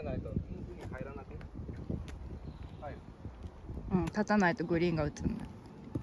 ないと、海入らなくて。はい。 うん、立たないとグリーンが打つんだ。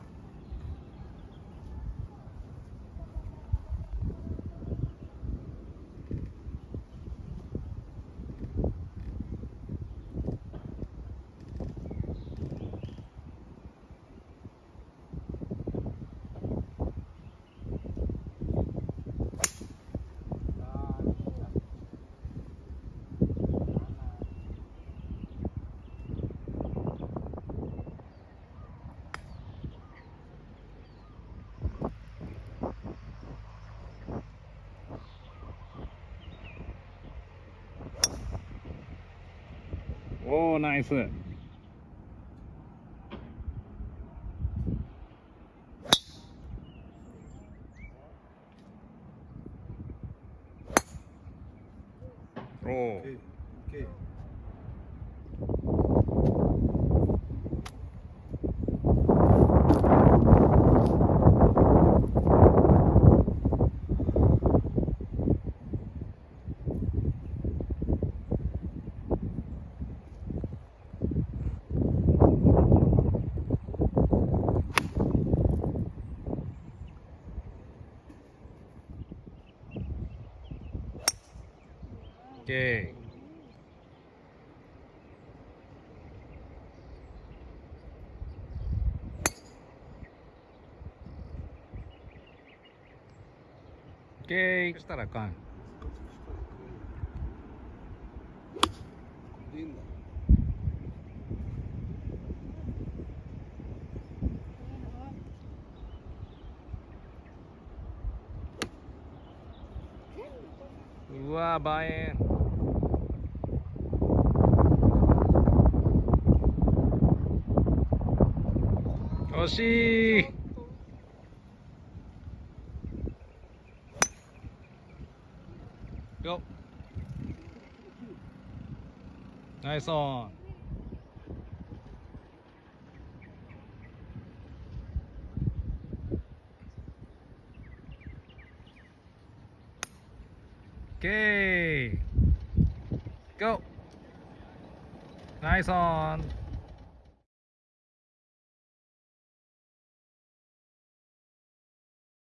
おお、ナイス。おお。オッケー。オッケー。したらあかん。うわー、バエン。惜しい。よっ。ナイスオン。オッケー。ゴー。ナイスオン。